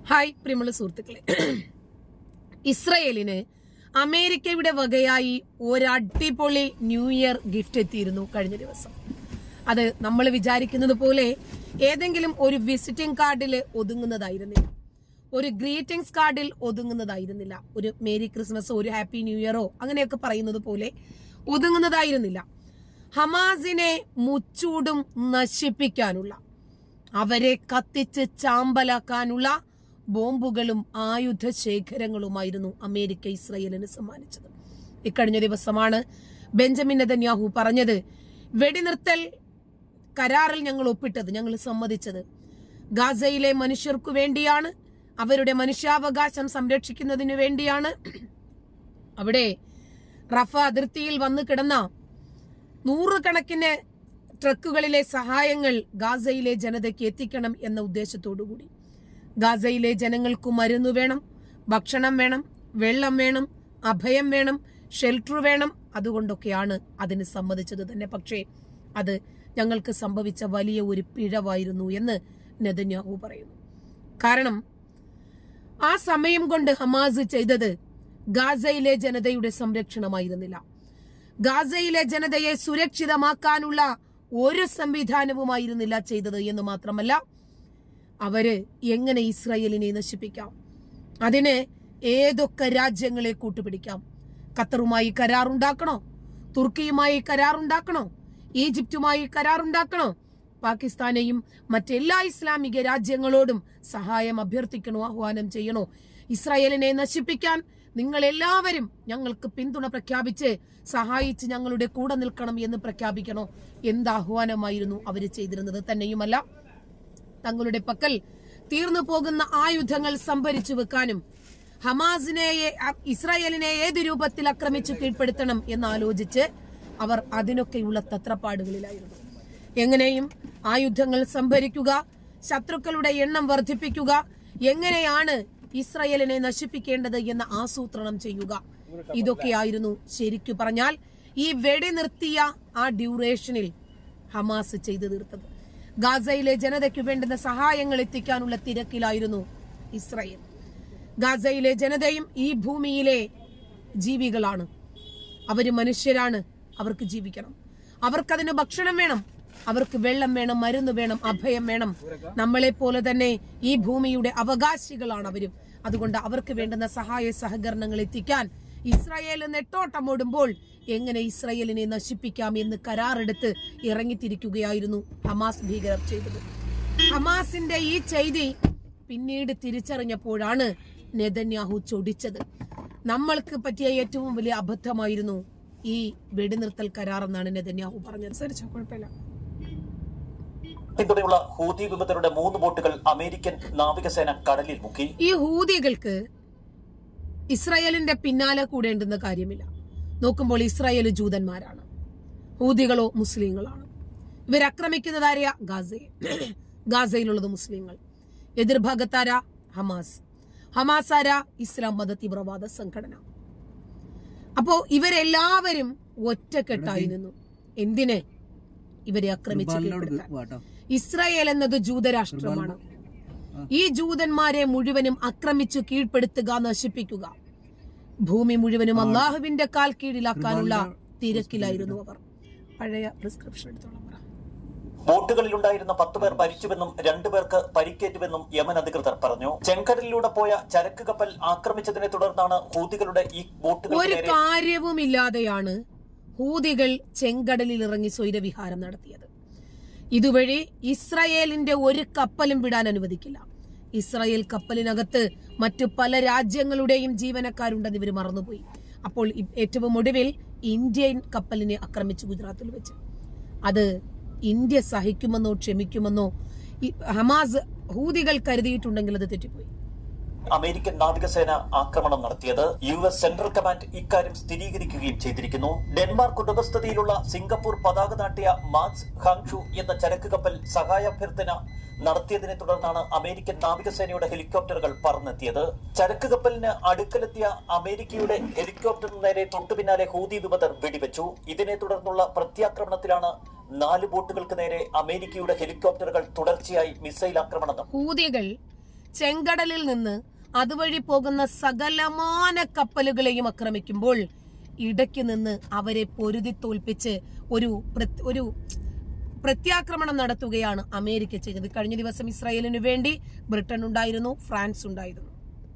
Hi പ്രിയമുള്ള സുഹൃത്തുക്കളെ, ഇസ്രയേലിന് അമേരിക്കയുടെ വകയായി ഒരടിപൊളി ന്യൂ ഇയർ ഗിഫ്റ്റ് എത്തിയിരുന്നു കഴിഞ്ഞ ദിവസം. അത് നമ്മൾ വിചാരിക്കുന്നത് പോലെ ഏതെങ്കിലും ഒരു വിസിറ്റിംഗ് കാർഡിൽ ഒതുങ്ങുന്നതായിരുന്നില്ല, ഒരു ഗ്രീറ്റിംഗ്സ് കാർഡിൽ ഒതുങ്ങുന്നതായിരുന്നില്ല, ഒരു മേരി ക്രിസ്മസോ ഒരു ഹാപ്പി ന്യൂ ഇയറോ അങ്ങനെയൊക്കെ പറയുന്നത് പോലെ ഒതുങ്ങുന്നതായിരുന്നില്ല. ഹമാസിനെ മുച്ചൂടും നശിപ്പിക്കാനുള്ള, അവരെ കത്തിച്ച് ചാമ്പലാക്കാനുള്ള ബോംബുകളും ആയുധ ശേഖരങ്ങളുമായിരുന്നു അമേരിക്ക ഇസ്രയേലിന് സമ്മാനിച്ചത്. ഇക്കഴിഞ്ഞ ദിവസമാണ് ബെഞ്ചമിൻ നെതന്യാഹു പറഞ്ഞത്, വെടിനിർത്തൽ കരാറിൽ ഞങ്ങൾ ഒപ്പിട്ടത്, ഞങ്ങൾ സമ്മതിച്ചത് ഗാസയിലെ മനുഷ്യർക്കു വേണ്ടിയാണ്, അവരുടെ മനുഷ്യാവകാശം സംരക്ഷിക്കുന്നതിനു വേണ്ടിയാണ്. അവിടെ റഫ അതിർത്തിയിൽ വന്നു കിടന്ന നൂറുകണക്കിന് ട്രക്കുകളിലെ സഹായങ്ങൾ ഗാസയിലെ ജനതയ്ക്ക് എത്തിക്കണം എന്ന ഉദ്ദേശത്തോടുകൂടി ഗാസയിലെ ജനങ്ങൾക്ക് മരുന്ന് വേണം, ഭക്ഷണം വേണം, വെള്ളം വേണം, അഭയം വേണം, ഷെൽട്ടർ വേണം. അതുകൊണ്ടൊക്കെയാണ് അതിന് സമ്മതിച്ചത് തന്നെ. പക്ഷേ അത് ഞങ്ങൾക്ക് സംഭവിച്ച വലിയ ഒരു പിഴവായിരുന്നു എന്ന് നെതന്യാഹു പറയുന്നു. കാരണം ആ സമയം കൊണ്ട് ഹമാസ് ചെയ്തത് ഗാസയിലെ ജനതയുടെ സംരക്ഷണമായിരുന്നില്ല. ഗാസയിലെ ജനതയെ സുരക്ഷിതമാക്കാനുള്ള ഒരു സംവിധാനവുമായിരുന്നില്ല ചെയ്തത് എന്ന് മാത്രമല്ല, അവര് എങ്ങനെ ഇസ്രായേലിനെ നശിപ്പിക്കാം, അതിന് ഏതൊക്കെ രാജ്യങ്ങളെ കൂട്ടുപിടിക്കാം. ഖത്തറുമായി കരാറുണ്ടാക്കണോ, തുർക്കിയുമായി കരാറുണ്ടാക്കണോ, ഈജിപ്തുമായി കരാറുണ്ടാക്കണോ, പാകിസ്ഥാനെയും മറ്റെല്ലാ ഇസ്ലാമിക രാജ്യങ്ങളോടും സഹായം അഭ്യർത്ഥിക്കണോ, ആഹ്വാനം ചെയ്യണോ, ഇസ്രായേലിനെ നശിപ്പിക്കാൻ നിങ്ങൾ എല്ലാവരും ഞങ്ങൾക്ക് പിന്തുണ പ്രഖ്യാപിച്ച് സഹായിച്ച് ഞങ്ങളുടെ കൂടെ നിൽക്കണം എന്ന് പ്രഖ്യാപിക്കണോ, എന്താഹ്വാനമായിരുന്നു അവര് ചെയ്തിരുന്നത്. തന്നെയുമല്ല, തങ്ങളുടെ പക്കൽ തീർന്നു പോകുന്ന ആയുധങ്ങൾ സംഭരിച്ചു വെക്കാനും ഇസ്രായേലിനെ ഏത് രൂപത്തിൽ ആക്രമിച്ചു കീഴ്പ്പെടുത്തണം എന്നാലോചിച്ച് അവർ അതിനൊക്കെയുള്ള തത്രപ്പാടുകളിലായിരുന്നു. എങ്ങനെയും ആയുധങ്ങൾ സംഭരിക്കുക, ശത്രുക്കളുടെ എണ്ണം വർദ്ധിപ്പിക്കുക, എങ്ങനെയാണ് ഇസ്രായേലിനെ നശിപ്പിക്കേണ്ടത് എന്ന ആസൂത്രണം ചെയ്യുക, ഇതൊക്കെയായിരുന്നു ശരിക്കു പറഞ്ഞാൽ ഈ വെടിനിർത്തിയ ആ ഡ്യൂറേഷനിൽ ഹമാസ് ചെയ്തു തീർത്തത്. ഗാസയിലെ ജനതയ്ക്ക് വേണ്ടുന്ന സഹായങ്ങൾ എത്തിക്കാനുള്ള തിരക്കിലായിരുന്നു ഇസ്രായേൽ. ഗാസയിലെ ജനതയും ഈ ഭൂമിയിലെ ജീവികളാണ്, അവര് മനുഷ്യരാണ്, അവർക്ക് ജീവിക്കണം, അവർക്കതിന് ഭക്ഷണം വേണം, അവർക്ക് വെള്ളം വേണം, മരുന്ന് വേണം, അഭയം വേണം. നമ്മളെ പോലെ തന്നെ ഈ ഭൂമിയുടെ അവകാശികളാണ് അവരും. അതുകൊണ്ട് അവർക്ക് വേണ്ടുന്ന സഹായ സഹകരണങ്ങൾ എത്തിക്കാൻ ഇസ്രായേൽ നെട്ടോട്ടമോടുമ്പോൾ എങ്ങനെ ഇസ്രായേലിനെ നശിപ്പിക്കാം എന്ന് കരാറെടുത്ത് ഇറങ്ങിത്തിരിക്കുകയായിരുന്നു ഹമാസ് ഭീകരർ ചെയ്തത്. ഹമാസിന്റെ ഈ ചെയ്തി പിന്നീട് തിരിച്ചറിഞ്ഞപ്പോഴാണ് നെതന്യാഹു ചൊടിച്ചത്. നമ്മൾക്ക് പറ്റിയ ഏറ്റവും വലിയ അബദ്ധമായിരുന്നു ഈ വെടിനിർത്തൽ കരാർ എന്നാണ് നെതന്യാഹു പറഞ്ഞനുസരിച്ച്. കുഴപ്പമില്ല. പിന്തുണയുള്ള ഹൂതി വിമതരുടെ 3 ബോട്ടുകൾ അമേരിക്കൻ നാവികസേന കടലിൽ മുക്കി. ഈ ഹൂതികൾക്ക് ഇസ്രായേലിന്റെ പിന്നാലെ കൂടേണ്ടുന്ന കാര്യമില്ല. നോക്കുമ്പോൾ ഇസ്രായേൽ ജൂതന്മാരാണ്, ഹൂതികളോ മുസ്ലിങ്ങളാണ്. ഇവരാക്രമിക്കുന്നതാര ഗാസയെ, ഗാസയിലുള്ളത് മുസ്ലിങ്ങൾ. എതിർഭാഗത്താര ഹമാസ്, ഹമാസാര ഇസ്ലാം മത തീവ്രവാദ സംഘടന. അപ്പോ ഇവരെല്ലാവരും ഒറ്റക്കെട്ടായി നിന്നു. എന്തിന്? ഇവരെ ആക്രമിച്ച് കീഴ്പ്പെടുത്താൻ. ഇസ്രായേൽ എന്നത് ജൂതരാഷ്ട്രമാണ്. ഈ ജൂതന്മാരെ മുഴുവനും ആക്രമിച്ചു കീഴ്പ്പെടുത്തുക, നശിപ്പിക്കുക, ഭൂമി മുഴുവനും അള്ളാഹുവിന്റെ കാൽ കീഴിലാക്കാനുള്ള തിരക്കിലായിരുന്നു അവർ. പഴയ പ്രിസ്ക്രിപ്ഷൻ എടുത്തോളാം. ബോട്ടുകളിലുണ്ടായിരുന്ന 10 പേർ മരിച്ചുവെന്നും 2 പേർക്ക് പരിക്കേറ്റുവെന്നും യമൻ അധികൃതർ പറഞ്ഞു. ചെങ്കടലിലൂടെ പോയ ചരക്ക് കപ്പൽ ആക്രമിച്ചതിനെ തുടർന്നാണ് ഹൂതികളുടെ ഈ ബോട്ടുകൾ. ഒരു കാര്യവുമില്ലാതെയാണ് ഹൂതികൾ ചെങ്കടലിൽ ഇറങ്ങി സ്വൈരവിഹാരം നടത്തിയത്. ഇതുവഴി ഇസ്രായേലിന്റെ ഒരു കപ്പലും വിടാൻ അനുവദിക്കില്ല. ഇസ്രായേൽ കപ്പലിനകത്ത് മറ്റു പല രാജ്യങ്ങളുടെയും ജീവനക്കാരുണ്ടെന്ന് ഇവർ മറന്നുപോയി. അപ്പോൾ ഏറ്റവും ഒടുവിൽ ഇന്ത്യൻ കപ്പലിനെ ആക്രമിച്ചു ഗുജറാത്തിൽ വെച്ച്. അത് ഇന്ത്യ സഹിക്കുമെന്നോ ക്ഷമിക്കുമെന്നോ ഹമാസ് ഹൂതികൾ കരുതിയിട്ടുണ്ടെങ്കിൽ അത് തെറ്റിപ്പോയി. അമേരിക്കൻ നാവികസേന ആക്രമണം നടത്തിയത് US സെൻട്രൽ കമാൻഡ് ഇക്കാര്യം സ്ഥിരീകരിക്കുകയും ചെയ്തിരിക്കുന്നു. ഡെൻമാർക്ക് ഉടമസ്ഥതയിലുള്ള സിംഗപ്പൂർ പതാക നാട്ടിയ മാക്സ് ഹാങ്ഷു എന്ന ചരക്ക് കപ്പൽ സഹായാഭ്യർത്ഥന നടത്തിയതിനെ തുടർന്നാണ് അമേരിക്കൻ നാവികസേനയുടെ ഹെലികോപ്റ്ററുകൾ പറന്നെത്തിയത്. ചരക്ക് കപ്പലിന് അടുക്കലെത്തിയ അമേരിക്കയുടെ ഹെലികോപ്റ്ററിന് നേരെ തൊട്ടുപിന്നാലെ ഹൂതി വിമതർ വെടിവെച്ചു. ഇതിനെ തുടർന്നുള്ള പ്രത്യാക്രമണത്തിലാണ് 4 ബോട്ടുകൾക്ക് നേരെ അമേരിക്കയുടെ ഹെലികോപ്റ്ററുകൾ തുടർച്ചയായി മിസൈൽ ആക്രമണം. ഹൂതികൾ ചെങ്കടലിൽ നിന്ന് അതുവഴി പോകുന്ന സകലമാന കപ്പലുകളെയും ആക്രമിക്കുമ്പോൾ ഇടയ്ക്ക് നിന്ന് അവരെ പൊരുതി തോൽപ്പിച്ച് ഒരു പ്രത്യാക്രമണം നടത്തുകയാണ് അമേരിക്ക ചെയ്തത്. കഴിഞ്ഞ ദിവസം ഇസ്രായേലിനു വേണ്ടി ബ്രിട്ടൻ ഉണ്ടായിരുന്നു, ഫ്രാൻസ് ഉണ്ടായിരുന്നു.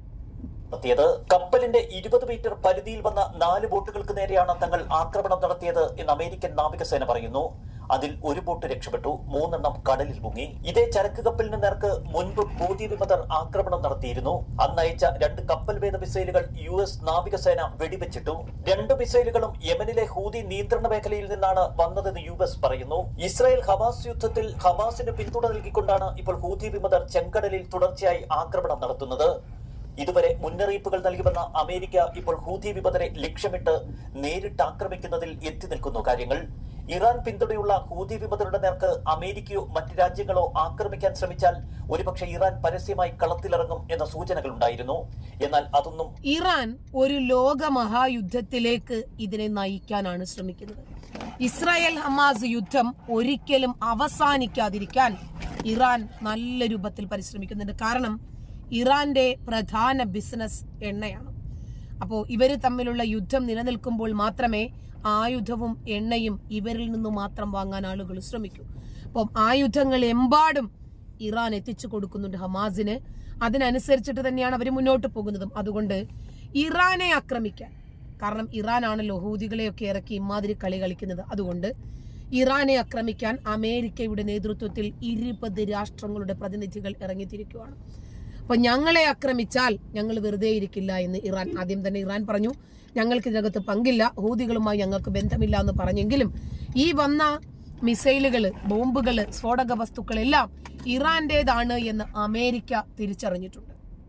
കപ്പലിന്റെ 20 മീറ്റർ പരിധിയിൽ വന്ന 4 ബോട്ടുകൾക്ക് നേരെയാണ് തങ്ങൾ ആക്രമണം നടത്തിയത് എന്ന് അമേരിക്കൻ നാവികസേന പറയുന്നു. അതിൽ ഒരു ബോട്ട് രക്ഷപ്പെട്ടു, 3 എണ്ണം കടലിൽ മുങ്ങി. ഇതേ ചരക്ക് കപ്പലിന് നേർക്ക് മുൻപ് ഹൂതി വിമതർ ആക്രമണം നടത്തിയിരുന്നു. അന്നയച്ച 2 കപ്പൽ വേദ മിസൈലുകൾ US നാവികസേന വെടിവെച്ചിട്ടു. 2 മിസൈലുകളും യമനിലെ ഹൂതി നിയന്ത്രണ മേഖലയിൽ നിന്നാണ് വന്നതെന്ന് US പറയുന്നു. ഇസ്രായേൽ ഹമാസ് യുദ്ധത്തിൽ ഹമാസിന് പിന്തുണ നൽകിക്കൊണ്ടാണ് ഇപ്പോൾ ഹൂതി വിമതർ ചെങ്കടലിൽ തുടർച്ചയായി ആക്രമണം നടത്തുന്നത്. ഇതുവരെ മുന്നറിയിപ്പുകൾ നൽകിവന്ന അമേരിക്ക ഇപ്പോൾ ഹൂതി വിമതരെ ലക്ഷ്യമിട്ട് നേരിട്ട് ആക്രമിക്കുന്നതിൽ എത്തി നിൽക്കുന്നു കാര്യങ്ങൾ. ഇറാൻ പിന്തുണയുള്ള ഹൂതി വിമതരുടെ നേർക്ക് അമേരിക്കയോ മറ്റ് രാജ്യങ്ങളോ ആക്രമിക്കാൻ ശ്രമിച്ചാൽ ഒരുപക്ഷെ ഇറാൻ പരസ്യമായി കളത്തിലിറങ്ങും എന്ന സൂചനകൾ ഉണ്ടായിരുന്നു. എന്നാൽ അതൊന്നും ഇറാൻ ഒരു ലോക മഹായുദ്ധത്തിലേക്ക് ഇതിനെ നയിക്കാനാണ് ശ്രമിക്കുന്നത്. ഇസ്രായേൽ ഹമാസ് യുദ്ധം ഒരിക്കലും അവസാനിക്കാതിരിക്കാൻ ഇറാൻ നല്ല രൂപത്തിൽ പരിശ്രമിക്കുന്നുണ്ട്. കാരണം ഇറാന്റെ പ്രധാന ബിസിനസ് എണ്ണയാണ്. അപ്പോൾ ഇവര് തമ്മിലുള്ള യുദ്ധം നിലനിൽക്കുമ്പോൾ മാത്രമേ ആയുധവും എണ്ണയും ഇവരിൽ നിന്ന് മാത്രം വാങ്ങാൻ ആളുകൾ ശ്രമിക്കൂ. അപ്പം ആയുധങ്ങൾ എമ്പാടും ഇറാൻ എത്തിച്ചു കൊടുക്കുന്നുണ്ട് ഹമാസിന്. അതിനനുസരിച്ചിട്ട് തന്നെയാണ് അവർ മുന്നോട്ട് പോകുന്നതും. അതുകൊണ്ട് ഇറാനെ ആക്രമിക്കാൻ, കാരണം ഇറാനാണല്ലോ ഹൂതികളെയൊക്കെ ഇറക്കി ഇമാതിരി കളി കളിക്കുന്നത്, അതുകൊണ്ട് ഇറാനെ ആക്രമിക്കാൻ അമേരിക്കയുടെ നേതൃത്വത്തിൽ 20 രാഷ്ട്രങ്ങളുടെ പ്രതിനിധികൾ ഇറങ്ങിത്തിരിക്കുകയാണ്. അപ്പൊ ഞങ്ങളെ ആക്രമിച്ചാൽ ഞങ്ങൾ വെറുതെ ഇരിക്കില്ല എന്ന് ഇറാൻ ആദ്യം തന്നെ പറഞ്ഞു. ഞങ്ങൾക്ക് ഇതിനകത്ത് പങ്കില്ല, ഹൂതികളുമായി ഞങ്ങൾക്ക് ബന്ധമില്ല എന്ന് പറഞ്ഞെങ്കിലും ഈ വന്ന മിസൈലുകള്, ബോംബുകള്, സ്ഫോടക വസ്തുക്കളെല്ലാം ഇറാന്റേതാണ് എന്ന് അമേരിക്ക തിരിച്ചറിഞ്ഞിട്ടുണ്ട്.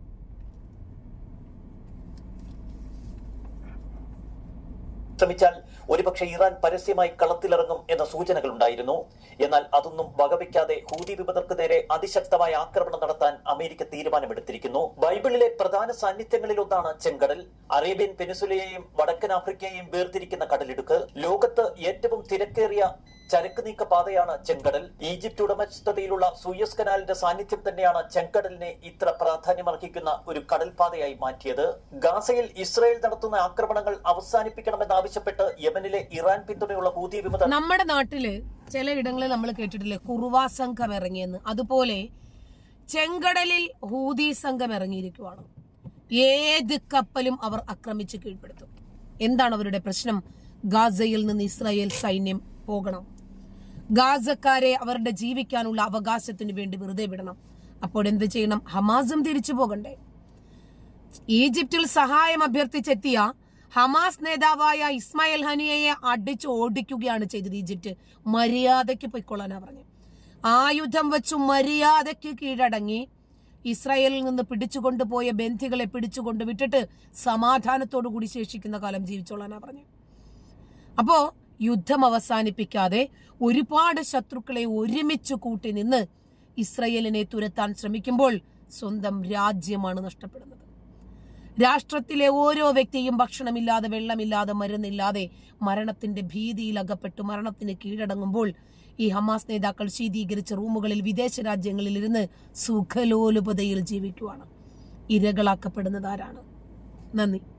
ശ്രമിച്ചാൽ ഒരുപക്ഷെ ഇറാൻ പരസ്യമായി കളത്തിലിറങ്ങും എന്ന സൂചനകൾ ഉണ്ടായിരുന്നു. എന്നാൽ അതൊന്നും വകവയ്ക്കാതെ ഹൂതി വിമതർക്ക് നേരെ അതിശക്തമായ ആക്രമണം നടത്താൻ അമേരിക്ക തീരുമാനമെടുത്തിരിക്കുന്നു. ബൈബിളിലെ പ്രധാന സാന്നിധ്യങ്ങളിലൊന്നാണ് ചെങ്കടൽ. അറേബ്യൻ പെനിസുലയെയും വടക്കൻ ആഫ്രിക്കയെയും വേർതിരിക്കുന്ന കടലിടുക്ക്. ലോകത്ത് ഏറ്റവും തിരക്കേറിയ ചരക്ക് നീക്ക പാതയാണ് ചെങ്കടൽ. ഈജിപ്ത് ഉടമസ്ഥതയിലുള്ള സൂയസ് കനാലിന്റെ സാന്നിധ്യം തന്നെയാണ് ചെങ്കടലിനെ ഇത്ര പ്രാധാന്യമർഹിക്കുന്ന ഒരു കടൽപാതയായി മാറ്റിയത്. ഗാസയിൽ ഇസ്രായേൽ നടത്തുന്ന ആക്രമണങ്ങൾ അവസാനിപ്പിക്കണമെന്നാവശ്യപ്പെട്ട് യമനിലെ ഇറാൻ പിന്തുണയുള്ള ഹൂതി വിമതർ. നമ്മുടെ നാട്ടില് ചിലയിടങ്ങളിൽ നമ്മൾ കേട്ടിട്ടില്ലേ കുറുവാ സംഘം ഇറങ്ങിയെന്ന്? അതുപോലെ ചെങ്കടലിൽ ഹൂതി സംഘം ഇറങ്ങിയിരിക്കുവാണ്. ഏത് കപ്പലും അവർ ആക്രമിച്ച് കീഴ്പ്പെടുത്തും. എന്താണ് അവരുടെ പ്രശ്നം? ഗാസയിൽ നിന്ന് ഇസ്രായേൽ സൈന്യം പോകണം. ഗാസക്കാരെ അവരുടെ ജീവിക്കാനുള്ള അവകാശത്തിന് വേണ്ടി വെറുതെ വിടണം. അപ്പോൾ എന്ത് ചെയ്യണം? ഹമാസും തിരിച്ചു പോകണ്ടേ? ഈജിപ്തിൽ സഹായം അഭ്യർത്ഥിച്ചെത്തിയ ഹമാസ് നേതാവായ ഇസ്മായിൽ ഹനിയയെ അടിച്ചു ഓടിക്കുകയാണ് ചെയ്തത് ഈജിപ്ത്. മര്യാദയ്ക്ക് പൊയ്ക്കൊള്ളാനാ പറഞ്ഞു. ആയുധം വെച്ചു മര്യാദയ്ക്ക് കീഴടങ്ങി ഇസ്രായേലിൽ നിന്ന് പിടിച്ചുകൊണ്ടുപോയ ബന്ധികളെ പിടിച്ചുകൊണ്ട് വിട്ടിട്ട് സമാധാനത്തോടു കൂടി ശേഷിക്കുന്ന കാലം ജീവിച്ചോളാനാ പറഞ്ഞു. അപ്പോ യുദ്ധം അവസാനിപ്പിക്കാതെ ഒരുപാട് ശത്രുക്കളെ ഒരുമിച്ച് കൂട്ടി നിന്ന് ഇസ്രായേലിനെ തുരത്താൻ ശ്രമിക്കുമ്പോൾ സ്വന്തം രാജ്യമാണ് നഷ്ടപ്പെടുന്നത്. രാഷ്ട്രത്തിലെ ഓരോ വ്യക്തിയും ഭക്ഷണമില്ലാതെ, വെള്ളമില്ലാതെ, മരുന്നില്ലാതെ മരണത്തിന്റെ ഭീതിയിൽ അകപ്പെട്ട് മരണത്തിന് കീഴടങ്ങുമ്പോൾ ഈ ഹമാസ് നേതാക്കൾ ശീതീകരിച്ച റൂമുകളിൽ വിദേശ രാജ്യങ്ങളിൽ ഇരുന്ന് സുഖലോലുപതയിൽ ജീവിക്കുവാണ്. ഇരകളാക്കപ്പെടുന്നത് ആരാണ്? നന്ദി.